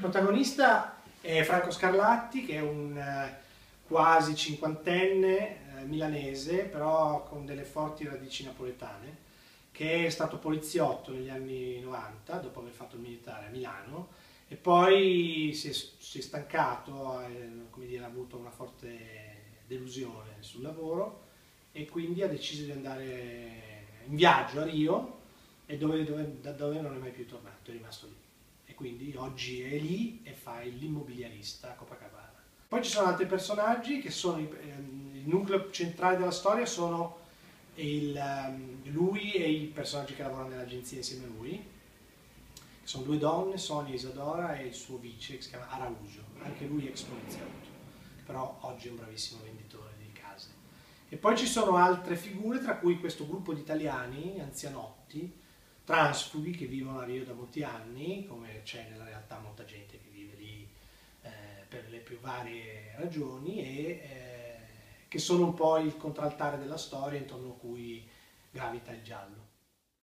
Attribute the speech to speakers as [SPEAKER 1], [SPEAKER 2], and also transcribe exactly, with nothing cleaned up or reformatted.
[SPEAKER 1] protagonista è Franco Scarlatti, che è un eh, quasi cinquantenne eh, milanese, però con delle forti radici napoletane, che è stato poliziotto negli anni novanta, dopo aver fatto il militare a Milano, e poi si è, si è stancato, eh, come dire, ha avuto una forte delusione sul lavoro e quindi ha deciso di andare in viaggio a Rio, e dove, dove, da dove non è mai più tornato, è rimasto lì. E quindi oggi è lì e fa l'immobiliarista a Copacabana. Poi ci sono altri personaggi che sono il, il nucleo centrale della storia, sono il, lui e i personaggi che lavorano nell'agenzia insieme a lui, che sono due donne, Sonia e Isadora, e il suo vice che si chiama Araujo, anche lui ex poliziotto, però oggi è un bravissimo venditore di case. E poi ci sono altre figure, tra cui questo gruppo di italiani anzianotti, transfughi, che vivono a Rio da molti anni, come c'è nella realtà molta gente che vive lì eh, per le più varie ragioni, e eh, che sono un po' il contraltare della storia intorno a cui gravita il giallo.